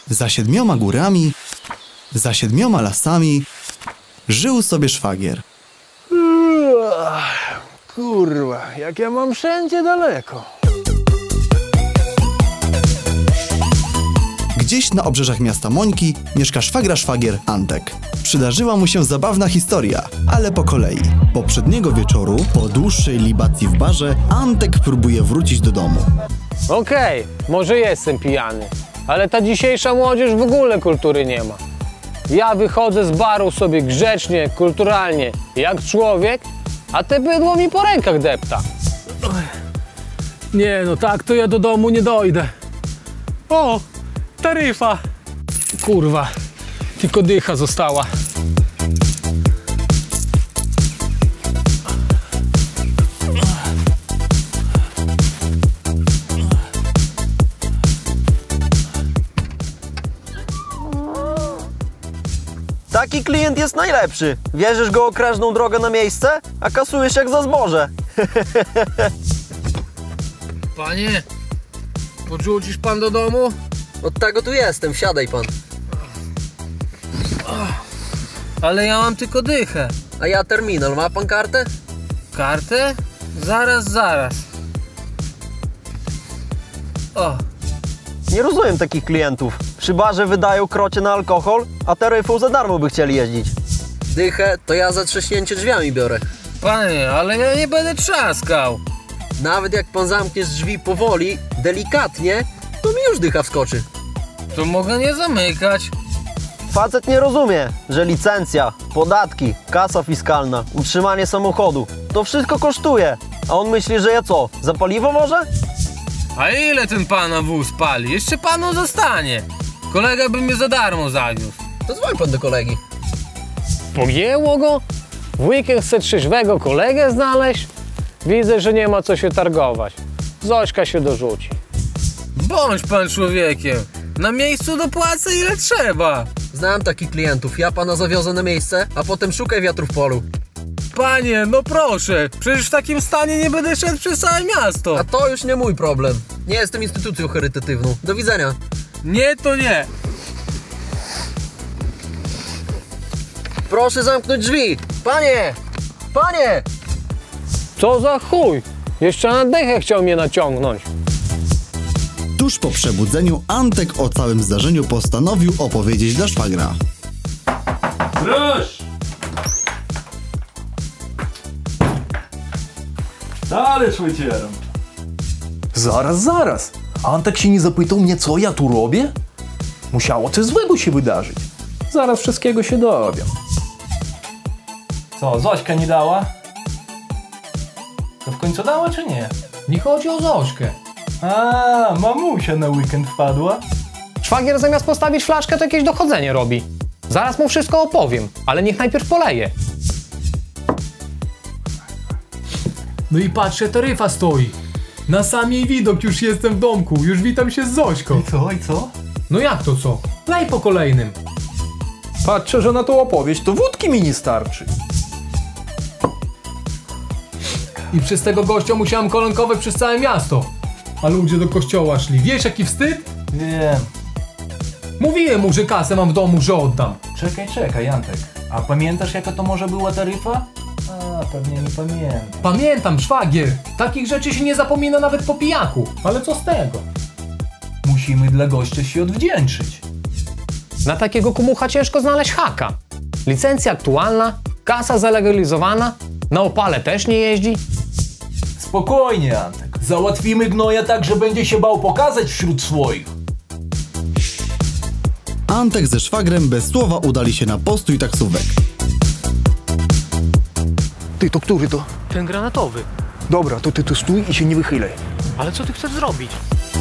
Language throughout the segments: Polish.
Za 7 górami, za 7 lasami żył sobie szwagier. Kurwa, jak ja mam wszędzie daleko. Gdzieś na obrzeżach miasta Mońki mieszka szwagier Antek. Przydarzyła mu się zabawna historia, ale po kolei. Poprzedniego wieczoru, po dłuższej libacji w barze, Antek próbuje wrócić do domu. Okej, może jestem pijany, ale ta dzisiejsza młodzież w ogóle kultury nie ma. Ja wychodzę z baru sobie grzecznie, kulturalnie, jak człowiek, a te bydło mi po rękach depta. Nie no, tak to ja do domu nie dojdę. O, taryfa. Kurwa, tylko dycha została. Taki klient jest najlepszy. Wierzysz go o krężną drogę na miejsce, a kasujesz jak za zboże. Panie, podrzucisz pan do domu? Od tego tu jestem, wsiadaj pan. Ale ja mam tylko dychę. A ja terminal, ma pan kartę? Kartę? Zaraz. O. Nie rozumiem takich klientów. Przy barze wydają krocie na alkohol, a taryfą za darmo by chcieli jeździć. Dychę to ja za trzaśnięcie drzwiami biorę. Panie, ale ja nie będę trzaskał. Nawet jak pan zamkniesz drzwi powoli, delikatnie, to mi już dycha wskoczy. To mogę nie zamykać. Facet nie rozumie, że licencja, podatki, kasa fiskalna, utrzymanie samochodu, to wszystko kosztuje. A on myśli, że ja co, za paliwo może? A ile ten pana wóz pali? Jeszcze panu zostanie. Kolega by mnie za darmo zawiózł. To dzwoń pan do kolegi. Pogięło go? W weekend chce trzeźwego kolegę znaleźć? Widzę, że nie ma co się targować. Zośka się dorzuci. Bądź pan człowiekiem. Na miejscu dopłacę ile trzeba. Znam takich klientów, ja pana zawiozę na miejsce, a potem szukaj wiatru w polu. Panie, no proszę. Przecież w takim stanie nie będę szedł przez całe miasto. A to już nie mój problem. Nie jestem instytucją charytatywną. Do widzenia. Nie, to nie. Proszę zamknąć drzwi. Panie! Panie! Co za chuj? Jeszcze na dychę chciał mnie naciągnąć. Tuż po przebudzeniu Antek o całym zdarzeniu postanowił opowiedzieć dla szwagra. Proszę! Talerz wycieram. Zaraz. Antek się nie zapytał mnie, co ja tu robię? Musiało coś złego się wydarzyć. Zaraz wszystkiego się dowiem. Co, Zośka nie dała? To w końcu dała czy nie? Nie chodzi o Zośkę. A, mamusia na weekend wpadła. Szwagier zamiast postawić flaszkę, to jakieś dochodzenie robi. Zaraz mu wszystko opowiem, ale niech najpierw poleje. No i patrzę, taryfa stoi. Na sam jej widok już jestem w domku. Już witam się z Zośką. I co? No jak to co? Lej po kolejnym. Patrzę, że na tą opowieść to wódki mi nie starczy. I przez tego gościa musiałem kolonkować przez całe miasto. A ludzie do kościoła szli. Wiesz jaki wstyd? Wiem. Mówiłem mu, że kasę mam w domu, że oddam. Czekaj, Antek. A pamiętasz, jaka to może była taryfa? A, pewnie nie pamiętam. Pamiętam, szwagier. Takich rzeczy się nie zapomina nawet po pijaku. Ale co z tego? Musimy dla gościa się odwdzięczyć. Na takiego kumucha ciężko znaleźć haka. Licencja aktualna, kasa zalegalizowana, na opale też nie jeździ. Spokojnie, Antek. Załatwimy gnoja tak, że będzie się bał pokazać wśród swoich. Antek ze szwagrem bez słowa udali się na postój taksówek. Ty, to który to? Ten granatowy. Dobra, to ty tu stój i się nie wychylaj. Ale co ty chcesz zrobić?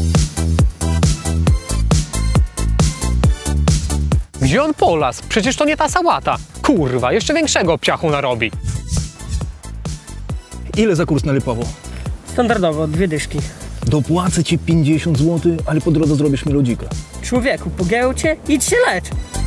Gdzie on polas? Przecież to nie ta sałata. Kurwa, jeszcze większego obciachu narobi. Ile za kurs na Lipowo? Standardowo, 2 dyszki. Dopłacę ci 50 zł, ale po drodze zrobisz mi lodzika. Człowieku, pogięło cię? Idź się lecz!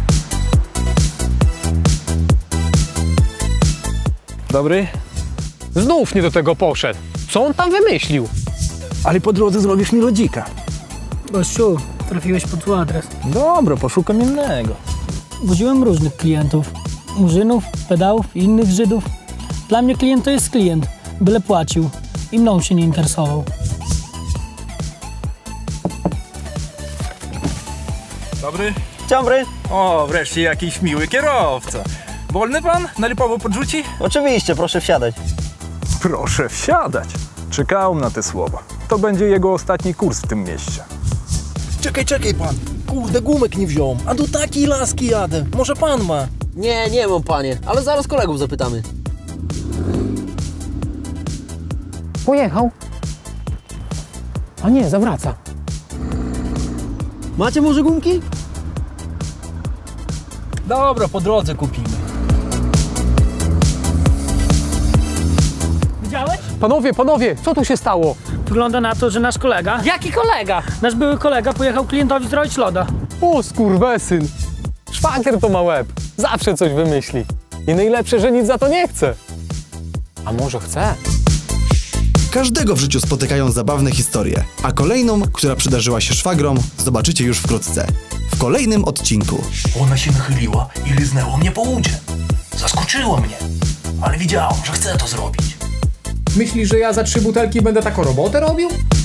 Dobry? Znów nie do tego poszedł. Co on tam wymyślił? Ale po drodze zrobisz mi lodzika. Gościu, trafiłeś pod zły adres. Dobra, poszukam innego. Woziłem różnych klientów. Murzynów, pedałów i innych Żydów. Dla mnie klient to jest klient, byle płacił i mną się nie interesował. Dobry. Dzień dobry. O, wreszcie jakiś miły kierowca. Wolny pan? Na Lipowo podrzuci? Oczywiście, proszę wsiadać. Proszę wsiadać. Czekałem na te słowa. To będzie jego ostatni kurs w tym mieście. Czekaj pan. Kurde, gumek nie wziąłem, a do takiej laski jadę. Może pan ma? Nie mam, panie, ale zaraz kolegów zapytamy. Pojechał. A nie, zawraca. Macie może gumki? Dobra, po drodze kupimy. Widziałeś? Panowie, co tu się stało? Wygląda na to, że nasz kolega, Jaki kolega? nasz były kolega pojechał klientowi zrobić loda. O, skurwesyn. Szwagier to ma łeb. Zawsze coś wymyśli. I najlepsze, że nic za to nie chce. A może chce? Każdego w życiu spotykają zabawne historie, a kolejną, która przydarzyła się szwagrom, zobaczycie już wkrótce. W kolejnym odcinku. Ona się nachyliła i liznęła mnie po udzie. Zaskoczyła mnie, ale wiedziałam, że chce to zrobić. Myślisz, że ja za 3 butelki będę taką robotę robił?